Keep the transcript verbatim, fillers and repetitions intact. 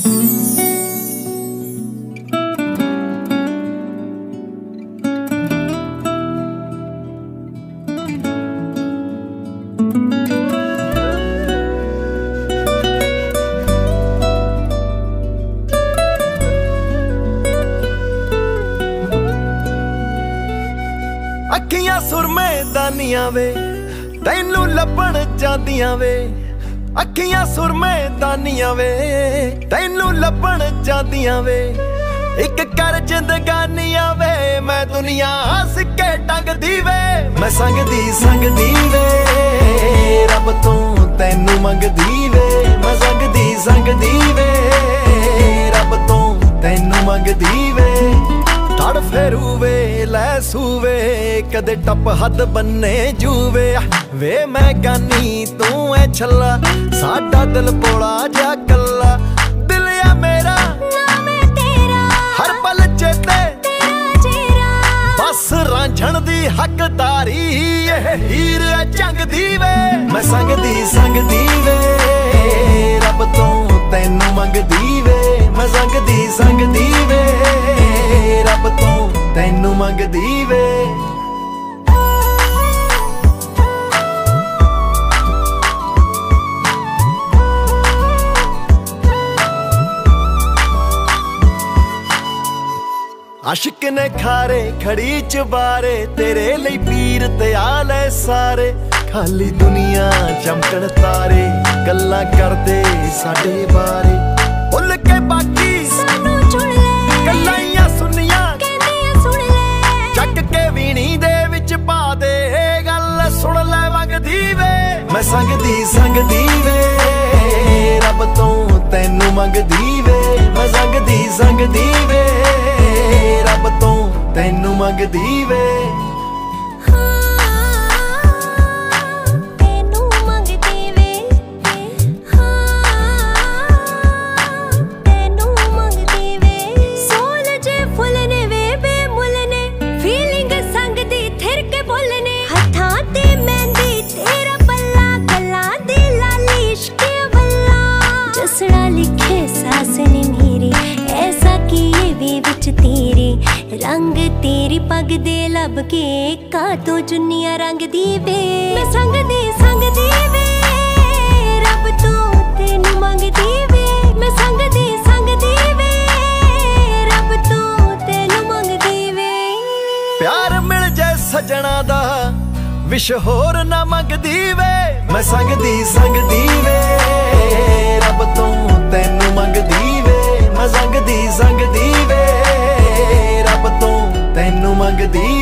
अखियां सुरमे दानियां वे तैनू लभण जांदियां वे। अखियां सुरमे दानियां वे तैनू लभण जांदियां वे। इक कर जिंदगानियां वे मैं दुनिया हस के टंगदी वे। मैं संगदी संगदी वे रब तो तैनू मंगदी वे। मैं संगदी संगदी वे रब तो तैनू मंगदी वे। तड़ फेरू वे लै सूवे कदे टप हद बन्ने जूवे। वे मैं गानी तू ऐ छला साडा दिल पोला जा कला। दिल या मेरा नाम है तेरा हर पल चेते तेरा चेहरा। बस रांझण दी हकदारी ये हीर है चंगदी वे। मैं संगदी संगदी वे रब तो तैनू मंगदी वे। मैं संगदी संगदी वे रब तो तैनू मंगदी वे। आशिक ने खारे खड़ी चबारे तेरे ਲਈ ਪੀਰ ਤੇ ਆਲੇ ਸਾਰੇ। खाली दुनिया चमकण तारे गल्लां करदे साडे बारे। भुल के बाकी सानू चुन ले गल्लां सुनियां कहंदियां सुन ले। ਚੱਕ के ਵੀਣੀ ਦੇ ਵਿੱਚ ਪਾ ਦੇ ਗੱਲ ਸੁਣ ਲੈ ਵਗਦੀ ਵੇ। मैं संगदी संगदी वे रब तो तैनू मंगदी वे। मैं संगदी संगदी वे रब तो तैनू मंगदी वे। रंग तेरी पग दे लब के का तो जुनिया रंग दी वे। मैं संग दी संग दी वे रब तो तेनू मंग दी वे। मैं संग दी संग दी वे रब तो तेनू मंग दी वे। प्यार मिल जाए सजना दा विश होर ना मंगदी वे। मैं संग दी संग दी वे रब तो तैनू मंगदी वे। मैं संग दी संग दी वे रब तो तैनू मंगदी